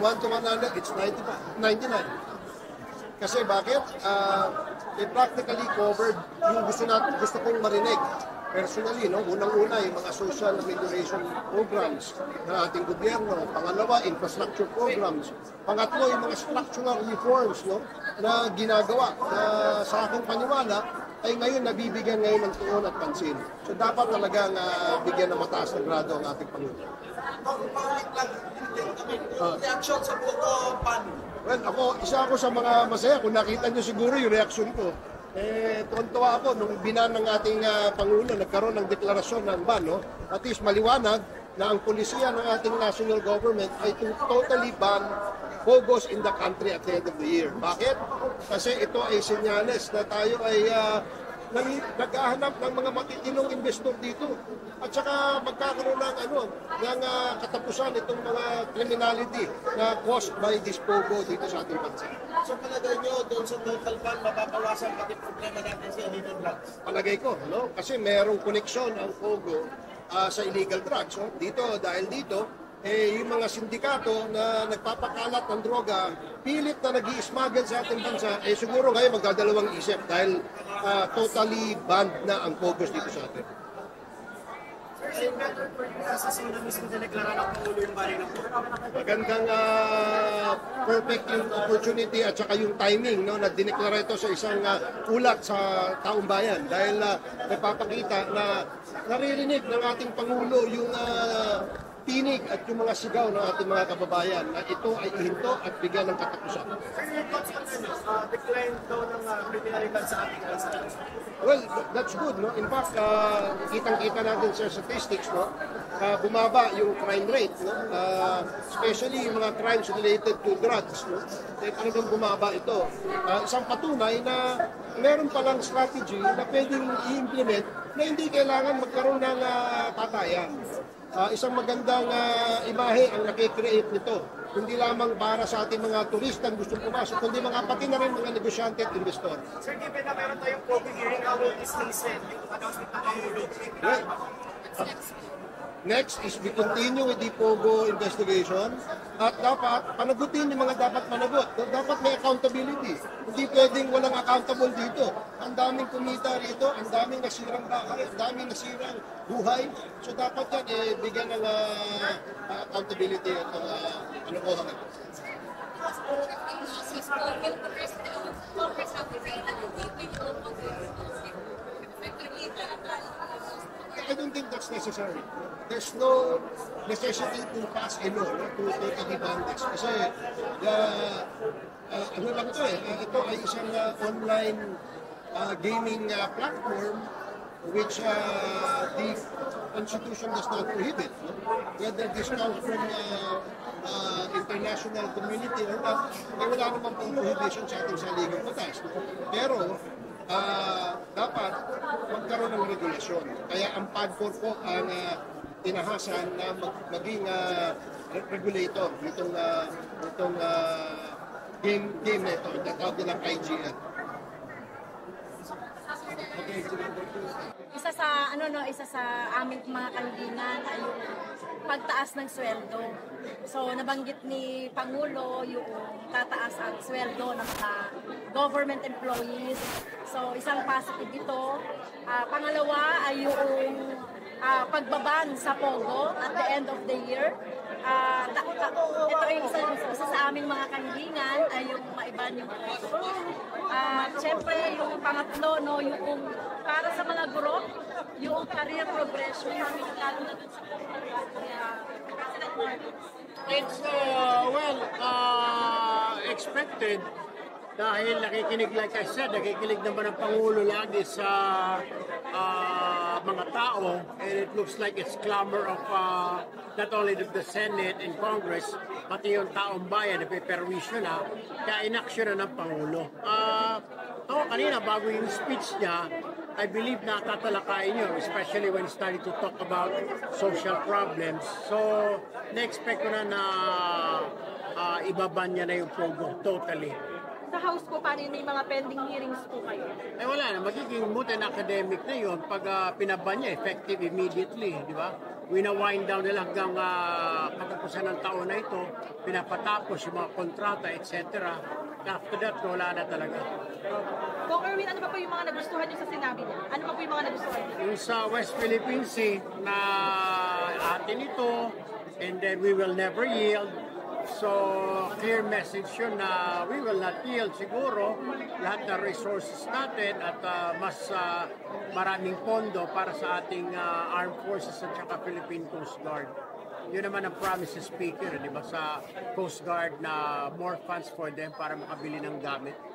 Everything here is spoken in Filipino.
1 to 100, it's 99. Kasi bakit? Practically covered yung gusto kong marinig. Personally, no? Unang-una, yung mga social amelioration programs ng ating gobyerno. Pangalawa, infrastructure programs. Pangatlo, yung mga structural reforms, no? Na ginagawa. Na sa aking paniwala, ay ngayon nabibigyan ngayon ng tuon at pansin. So dapat talagang bigyan ng mataas na grado ang ating Pangulo. Reaction sa Pogo, paano? Well, isa ako sa mga masaya. Kung nakita nyo siguro yung reaction ko, tuwan-tuwa ako nung binan ng ating Pangulo, nagkaroon ng deklarasyon ng ban, no? At least maliwanag na ang polisiya ng ating national government ay to totally ban Pogos in the country at the end of the year. Bakit? Kasi ito ay senyales na tayo ay naghahanap ng mga matitinong investor dito. At saka magkakaroon ng katapusan itong mga criminality na caused by this Pogo dito sa ating bansa. So palagay nyo doon sa total ban, mapapawasan pati problema natin sa illegal drugs? Palagay ko, no? Kasi merong koneksyon ang Pogo sa illegal drugs. No? Dahil dito, yung mga sindikato na nagpapakalat ng droga, pilit na nag-i-smuggle sa ating bansa, siguro ngayon magdadalawang isip dahil totally banned na ang Pogos dito sa atin. Magandang perfect yung opportunity at saka yung timing, no, na dineklara ito sa isang ulat sa taong bayan dahil nagpapakita na naririnig ng ating Pangulo yung tinig at yung mga sigaw ng ating mga kababayan na ito ay ihinto at bigyan ng katapusan. Decline daw ng kriminalidad sa ating bansa. Well, that's good, no? In fact, kitang-kita natin sa statistics, no? Bumaba yung crime rate, no? Especially yung mga crimes related to drugs, no? Talagang bumaba ito. Isang patunay na meron palang strategy na pwedeng i-implement na hindi kailangan magkaroon ng patayan. Isang magandang imahe ang nakikreate nito. Hindi lamang para sa ating mga turistang gustong pumasok, kundi pati na rin mga negosyante at investor. Sir, given na meron tayong COVID hearing, how will this listen yung announcement ng Pangulo? Next is we continue with the Pogo investigation at dapat panagutin yung mga dapat managot. Dapat may accountability. Hindi pwedeng walang accountable dito. Ang daming kumita rito, ang daming nasirang bahay, ang daming nasirang buhay. So dapat yan bigyan ng accountability at kalokohan. I don't think that's necessary. There's no necessity to pass a law to totally ban this. Kasi, ano lang ito ito ay isang online gaming platform which the Constitution does not prohibit. No? Whether this comes from international community or not, wala naman pong prohibition sa ating saligang batas. Pero, dapat magkaroon ng regulasyon. Kaya ang PAGCOR po ang tinahasan na maging regulator nitong game na ito, natawag nilang IGN. Isa sa aming mga kaibigan ay yung pagtaas ng sweldo. So nabanggit ni Pangulo yung tataas ang sweldo ng mga government employees. So isang positive ito. Pangalawa ay yung pagbaban sa Pogo at the end of the year. Ito ay isa sa aming mga kaibigan ay yung maiban yung Pogo. Siyempre yung pangatlo, no, yung para sa mga guro, yung career progression, lalo na dun sa President Marcos. It's, expected dahil nakikinig, like I said, nakikinig naman ang Pangulo lagi sa mga tao, and it looks like it's clamor of not only the Senate and Congress, pati yung taong bayan na piperwisyo na, kaya inaksyon na ng Pangulo. Kanina, bago yung speech niya, I believe na tatalakayin nyo, especially when starting to talk about social problems. So, na-expect ko na ibaban niya na yung Pogo, totally. Sa House po, paano may mga pending hearings po kayo? Wala na, magiging moot and academic na yun pag pinaban niya, effective immediately, di ba? wina-wind down nila hanggang katapusan ng taon na ito, pinapatapos yung mga kontrata, etc. After that, wala na talaga. Kung Erwin, ano pa po yung mga nagustuhan niyo sa sinabi niya? Ano pa po yung mga nagustuhan niyo? Yung sa West Philippine Sea na atin ito, and then we will never yield. So, clear message yun na we will not yield siguro lahat ng resources natin at mas maraming pondo para sa ating armed forces at saka Philippine Coast Guard. Yun naman ang promise sa speaker, di ba, sa Coast Guard na more funds for them para makabili ng gamit.